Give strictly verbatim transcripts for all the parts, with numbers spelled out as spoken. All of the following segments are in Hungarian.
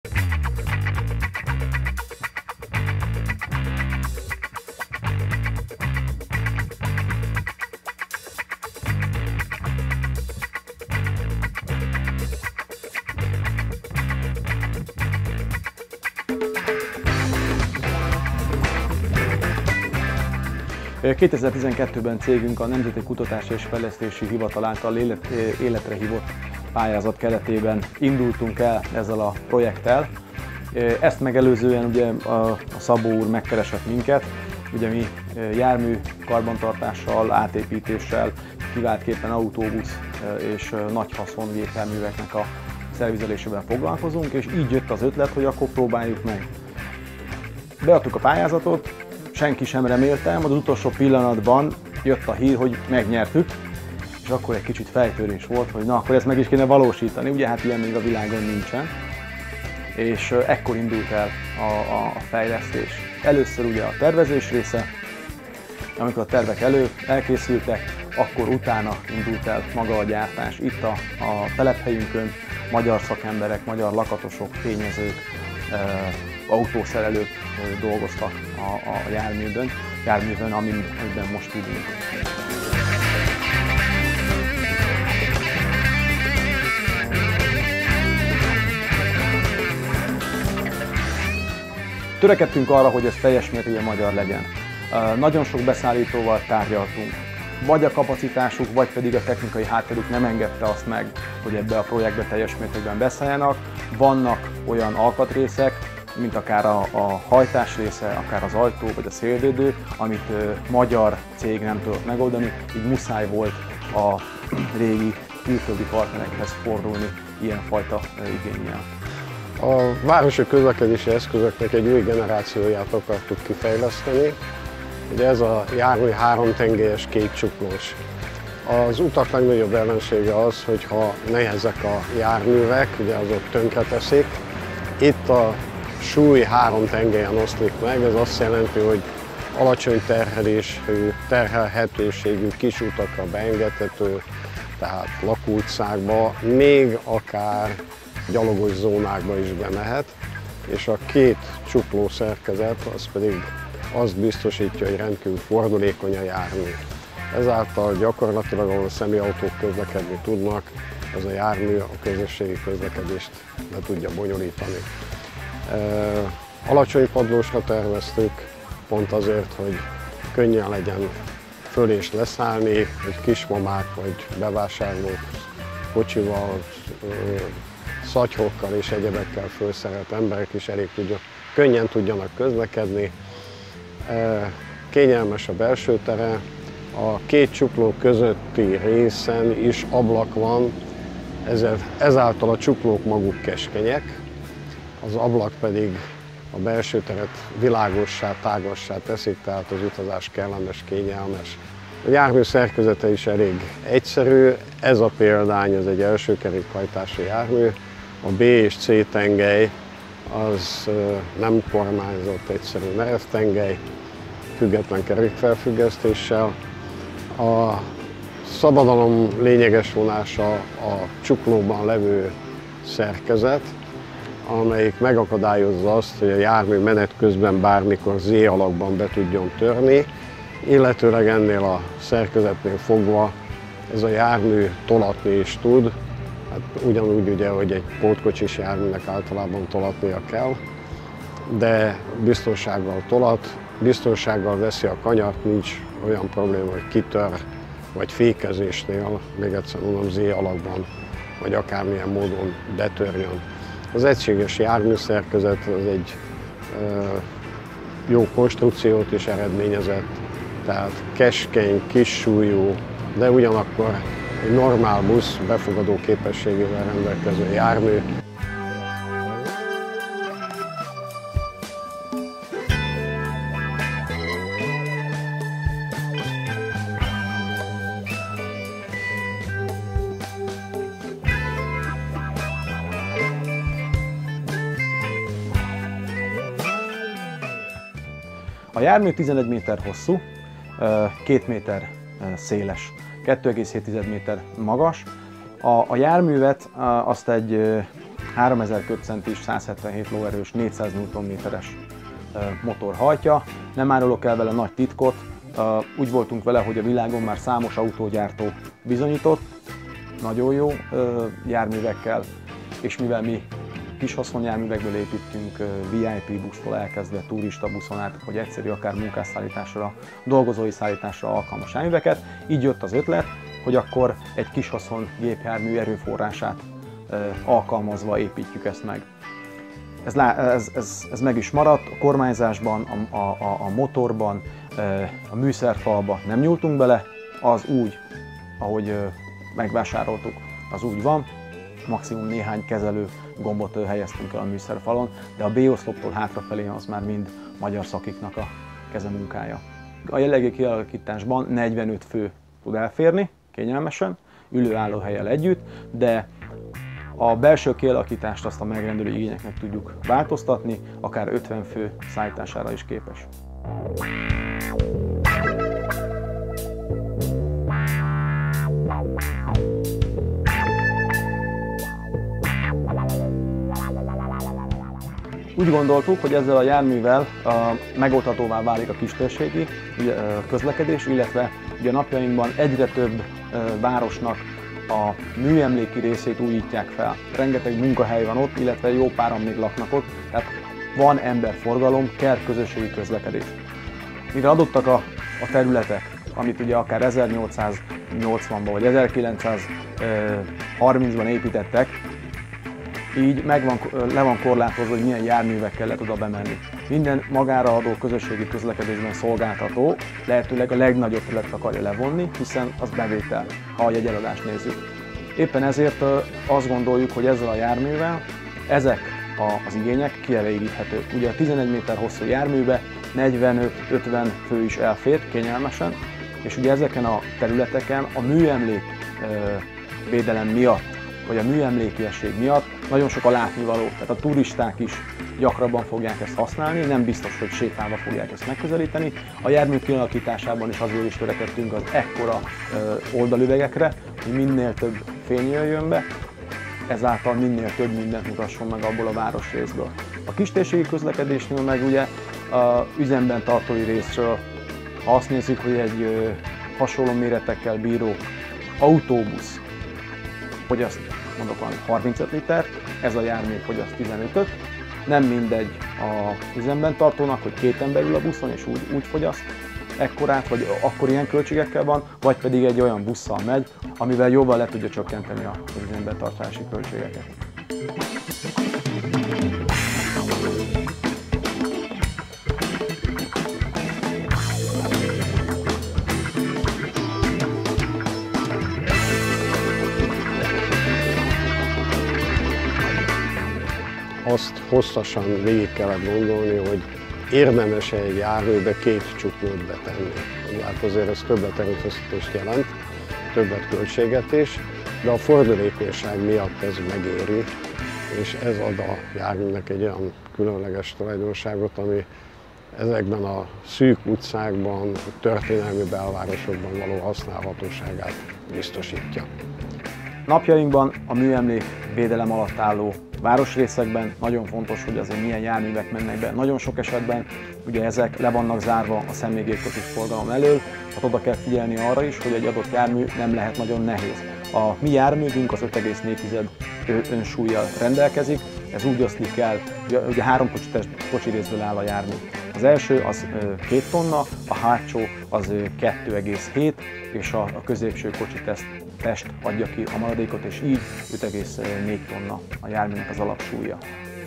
kétezer-tizenkettőben cégünk a Nemzeti Kutatási és Fejlesztési Hivatal által élet, életre hívott pályázat keretében indultunk el ezzel a projekttel. Ezt megelőzően ugye a Szabó úr megkeresett minket, ugye mi jármű karbantartással, átépítéssel, kiváltképpen autóbusz és nagy haszongépjárműveknek a szervizelésével foglalkozunk, és így jött az ötlet, hogy akkor próbáljuk meg. Beadtuk a pályázatot, senki sem remélte, majd az utolsó pillanatban jött a hír, hogy megnyertük, és akkor egy kicsit fejtörés volt, hogy na, akkor ezt meg is kéne valósítani, ugye hát ilyen még a világon nincsen. És ekkor indult el a, a, a fejlesztés. Először ugye a tervezés része, amikor a tervek elő elkészültek, akkor utána indult el maga a gyártás. Itt a, a telephelyünkön magyar szakemberek, magyar lakatosok, fényezők, e, autószerelők e, dolgoztak a, a járművön, járművön, amin, amiben most ülünk. Törekedtünk arra, hogy ez teljes mértékben magyar legyen. Nagyon sok beszállítóval tárgyaltunk. Vagy a kapacitásuk, vagy pedig a technikai hátterük nem engedte azt meg, hogy ebbe a projektbe teljes mértékben beszálljanak. Vannak olyan alkatrészek, mint akár a, a hajtás része, akár az ajtó vagy a szélvédő, amit magyar cég nem tudott megoldani, így muszáj volt a régi külföldi partnerekhez fordulni ilyenfajta igénnyel. A városi közlekedési eszközöknek egy új generációját akartuk kifejleszteni. Ugye ez a jármű háromtengelyes kétcsuklós. Az utak legnagyobb ellensége az, hogyha nehezek a járművek, ugye azok tönkreteszik. Itt a súly három tengelyen oszlik meg, ez azt jelenti, hogy alacsony terhelésű, terhelhetőségű kis utakra beengedhető, tehát lakóutcákba, még akár gyalogos zónákba is bemehet, és a két csukló szerkezet az pedig azt biztosítja, hogy rendkívül fordulékony a jármű. Ezáltal gyakorlatilag, ahol a személyautók közlekedni tudnak, az a jármű a közösségi közlekedést le tudja bonyolítani. Alacsony padlósra terveztük, pont azért, hogy könnyen legyen föl és leszállni, hogy kismamák vagy bevásárlók kocsival, szatyrokkal és egyebekkel felszerelt emberek is elég tudja, könnyen tudjanak közlekedni. Kényelmes a belső tere, a két csukló közötti részen is ablak van, ezáltal a csuklók maguk keskenyek, az ablak pedig a belső teret világossá, tágassá teszik, tehát az utazás kellemes, kényelmes. A jármű szerkezete is elég egyszerű, ez a példány, ez egy első kerékhajtású jármű. A B és C tengely az nem kormányzott, egyszerű merev tengely, független kerékfelfüggesztéssel. A szabadalom lényeges vonása a csuklóban levő szerkezet, amelyik megakadályozza azt, hogy a jármű menet közben bármikor Z alakban be tudjon törni, illetőleg ennél a szerkezetnél fogva ez a jármű tolatni is tud. Hát ugyanúgy, ugye, hogy egy pótkocsis járműnek általában tolatnia kell, de biztonsággal tolat, biztonsággal veszi a kanyart, nincs olyan probléma, hogy kitör, vagy fékezésnél, még egyszer mondom, Z alakban, vagy akármilyen módon betörjön. Az egységes járműszerkezet az egy e, jó konstrukciót is eredményezett, tehát keskeny, kissúlyú, de ugyanakkor egy normál busz befogadó képességével rendelkező jármű. A jármű tizenegy méter hosszú, két méter széles, kettő egész hét méter magas. A, a járművet azt egy háromezer köbcentis, száz hetvenhét lóerős, négyszáz newtonméteres motor hajtja. Nem árulok el vele nagy titkot, úgy voltunk vele, hogy a világon már számos autógyártó bizonyított, nagyon jó járművekkel, és mivel mi kis haszonjárművekből építünk, vé i pé busztól elkezdve turista buszon át, vagy egyszerű akár munkásszállításra, dolgozói szállításra alkalmas járműveket, így jött az ötlet, hogy akkor egy kis haszon gépjármű erőforrását alkalmazva építjük ezt meg. Ez, ez, ez, ez meg is maradt, a kormányzásban, a, a, a motorban, a műszerfalba nem nyúltunk bele, az úgy, ahogy megvásároltuk, az úgy van. Maximum néhány kezelő gombot helyeztünk el a műszerfalon, de a B-oszloptól hátrafelé az már mind magyar szakiknak a kezemunkája. A jelenlegi kialakításban negyvenöt fő tud elférni, kényelmesen, ülőállóhellyel együtt, de a belső kialakítást azt a megrendelő igényeknek tudjuk változtatni, akár ötven fő szállítására is képes. Úgy gondoltuk, hogy ezzel a járművel uh, megoldhatóvá válik a kistérségi uh, közlekedés, illetve ugye napjainkban egyre több uh, városnak a műemléki részét újítják fel. Rengeteg munkahely van ott, illetve jó páran még laknak ott, tehát van emberforgalom, kell közösségi közlekedés. Mivel adottak a, a területek, amit ugye akár ezernyolcszáznyolcvanban vagy ezerkilencszázharmincban építettek, így meg van, le van korlátozva, hogy milyen járművekkel lehet oda bemenni. Minden magára adó közösségi közlekedésben szolgáltató lehetőleg a legnagyobb területet akarja levonni, hiszen az bevétel, ha a jegyeladást nézzük. Éppen ezért azt gondoljuk, hogy ezzel a járművel ezek az igények kielégíthetők. Ugye a tizenegy méter hosszú járműbe negyvenöt-ötven fő is elfér kényelmesen, és ugye ezeken a területeken a műemlék védelem miatt, vagy a műemlékiesség miatt nagyon sok a látnivaló, tehát a turisták is gyakrabban fogják ezt használni, nem biztos, hogy sétálva fogják ezt megközelíteni. A jármű kialakításában is azért is törekedtünk az ekkora oldalüvegekre, hogy minél több fény jöjjön be, ezáltal minél több mindent mutasson meg abból a városrészből. A kistérségi közlekedésnél meg ugye a üzemben tartói részről, ha azt nézzük, hogy egy hasonló méretekkel bíró autóbusz fogyaszt, mondok valami harmincöt litert, ez a jármű fogyaszt tizenötöt. Nem mindegy a üzemben tartónak, hogy két ember ül a buszon és úgy, úgy fogyaszt ekkorát, vagy akkor ilyen költségekkel van, vagy pedig egy olyan busszal megy, amivel jóval le tudja csökkenteni az üzemben tartási költségeket. Azt hosszasan végig kellett gondolni, hogy érdemes egy járműbe két csuklót betenni. Hát azért ez többet erőfeszítést jelent, többet költséget is, de a fordulékonyság miatt ez megéri, és ez ad a járműnek egy olyan különleges tulajdonságot, ami ezekben a szűk utcákban, történelmi belvárosokban való használhatóságát biztosítja. Napjainkban a műemlék védelem alatt álló városrészekben nagyon fontos, hogy azért milyen járművek mennek be. Nagyon sok esetben ugye ezek le vannak zárva a személygépkocsis forgalom elől, tehát oda kell figyelni arra is, hogy egy adott jármű nem lehet nagyon nehéz. A mi járművünk az öt egész négy önsúllyal rendelkezik, ez úgy oszlik el, ugye három kocsi részből áll a jármű. Az első az két tonna, a hátsó az kettő egész hét, és a, a középső kocsi test, test adja ki a maradékot, és így öt egész négy tonna a járműnek az alapsúlya.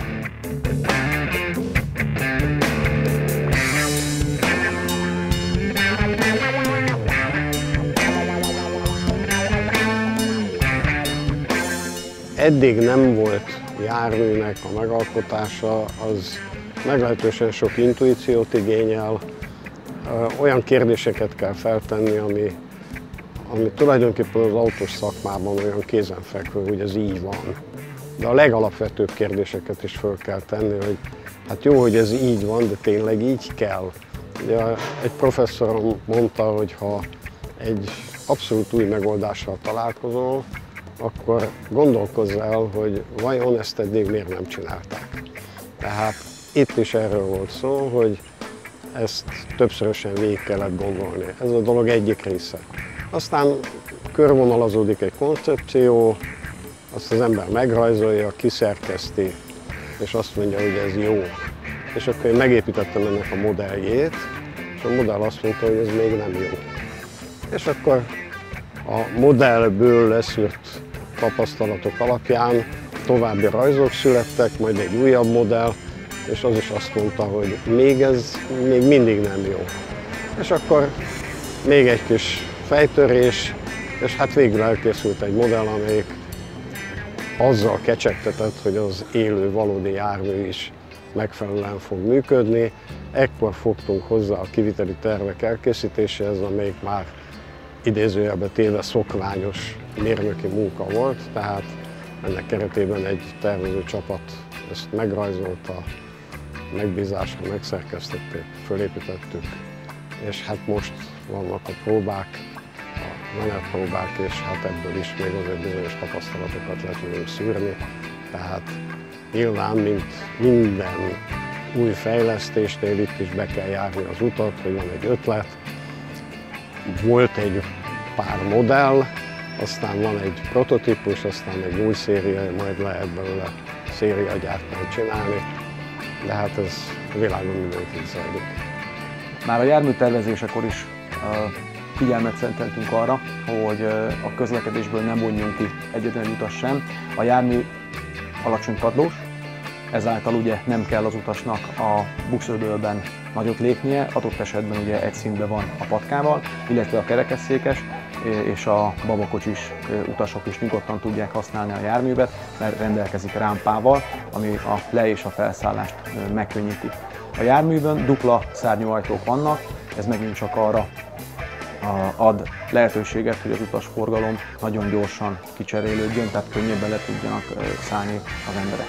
Eddig nem volt járműnek a megalkotása, az meglehetősen sok intuíciót igényel, olyan kérdéseket kell feltenni, ami, ami tulajdonképpen az autós szakmában olyan kézenfekvő, hogy ez így van. De a legalapvetőbb kérdéseket is fel kell tenni, hogy hát jó, hogy ez így van, de tényleg így kell. Ugye egy professzorom mondta, hogy ha egy abszolút új megoldással találkozol, akkor gondolkozz el, hogy vajon ezt eddig miért nem csinálták. Tehát itt is erről volt szó, hogy ezt többszörösen végig kellett gondolni. Ez a dolog egyik része. Aztán körvonalazódik egy koncepció, azt az ember megrajzolja, kiszerkeszti, és azt mondja, hogy ez jó. És akkor én megépítettem ennek a modelljét, és a modell azt mondta, hogy ez még nem jó. És akkor a modellből leszűrt tapasztalatok alapján további rajzok születtek, majd egy újabb modell, és az is azt mondta, hogy még ez még mindig nem jó. És akkor még egy kis fejtörés, és hát végül elkészült egy modell, amelyik azzal kecsegtetett, hogy az élő, valódi jármű is megfelelően fog működni. Ekkor fogtunk hozzá a kiviteli tervek elkészítéséhez, amelyik már idézőjelbe téve szokványos mérnöki munka volt, tehát ennek keretében egy tervező csapat ezt megrajzolta, megbízásra megszerkesztették, fölépítettük, és hát most vannak a próbák, a menetpróbák, és hát ebből is még azért bizonyos tapasztalatokat le tudunk szűrni. Tehát nyilván, mint minden új fejlesztésnél itt is be kell járni az utat, hogy van egy ötlet, volt egy pár modell, aztán van egy prototípus, aztán egy új széria, majd lehet belőle szériagyártmányt csinálni, de hát ez a világon mindenki zajlik. Már a jármű tervezésekor is figyelmet szenteltünk arra, hogy a közlekedésből nem vonjunk ki egyetlen utas sem. A jármű alacsony padlós, ezáltal ugye nem kell az utasnak a buszödölben nagyot lépnie, adott esetben ugye egy szintben van a patkával, illetve a kerekesszékes és a babakocsis utasok is nyugodtan tudják használni a járművet, mert rendelkezik rámpával, ami a le- és a felszállást megkönnyíti. A járművön dupla szárnyúajtók vannak, ez megint csak arra ad lehetőséget, hogy az utasforgalom nagyon gyorsan kicserélődjön, tehát könnyebben le tudjanak szállni az emberek.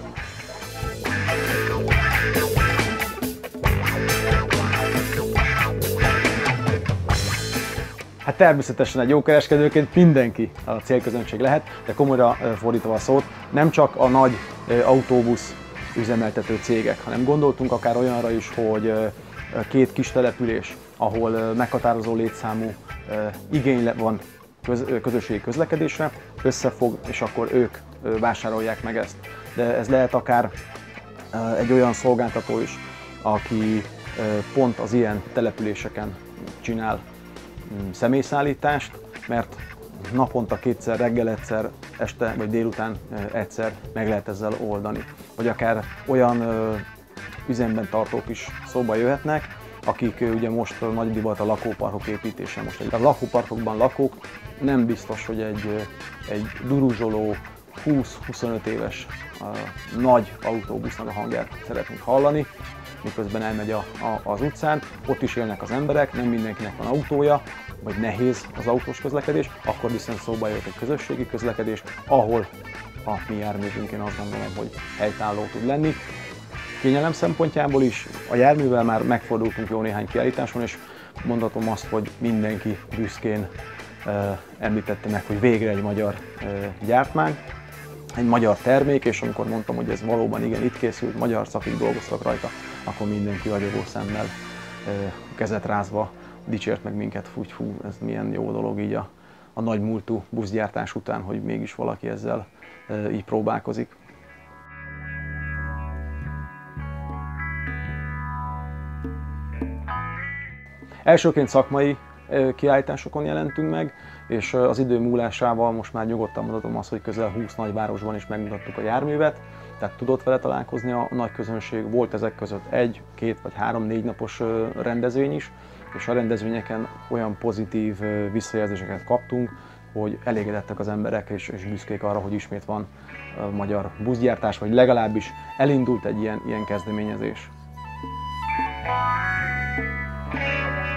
Hát természetesen egy jó kereskedőként mindenki a célközönség lehet, de komolyra fordítva a szót, nem csak a nagy autóbusz üzemeltető cégek, hanem gondoltunk akár olyanra is, hogy két kis település, ahol meghatározó létszámú igény van közösségi közlekedésre, összefog, és akkor ők vásárolják meg ezt. De ez lehet akár egy olyan szolgáltató is, aki pont az ilyen településeken csinál személyszállítást, mert naponta kétszer, reggel egyszer, este vagy délután egyszer meg lehet ezzel oldani. Vagy akár olyan üzemben tartók is szóba jöhetnek, akik ugye most nagy divat a lakóparkok építése. Most a lakóparkokban lakók nem biztos, hogy egy, egy duruzsoló húsz-huszonöt éves uh, nagy autóbusznak a hangját szeretnénk hallani, miközben elmegy a, a, az utcán, ott is élnek az emberek, nem mindenkinek van autója, vagy nehéz az autós közlekedés, akkor viszont szóba jött egy közösségi közlekedés, ahol a mi járművünk, én azt gondolom, hogy helytálló tud lenni. Kényelem szempontjából is a járművel már megfordultunk jó néhány kiállításon, és mondhatom azt, hogy mindenki büszkén uh, említette meg, hogy végre egy magyar uh, gyártmány, egy magyar termék, és amikor mondtam, hogy ez valóban igen itt készült, magyar szakik dolgoztak rajta, akkor mindenki ragyogó szemmel, uh, kezet rázva dicsért meg minket, hogy hú, ez milyen jó dolog így a, a nagy múltú buszgyártás után, hogy mégis valaki ezzel uh, így próbálkozik. Elsőként szakmai kiállításokon jelentünk meg, és az idő múlásával most már nyugodtan mondhatom azt, hogy közel húsz nagyvárosban is megmutattuk a járművet, tehát tudott vele találkozni a nagy közönség, volt ezek között egy, két vagy három, négy napos rendezvény is, és a rendezvényeken olyan pozitív visszajelzéseket kaptunk, hogy elégedettek az emberek, és, és büszkék arra, hogy ismét van magyar buszgyártás, vagy legalábbis elindult egy ilyen, ilyen kezdeményezés.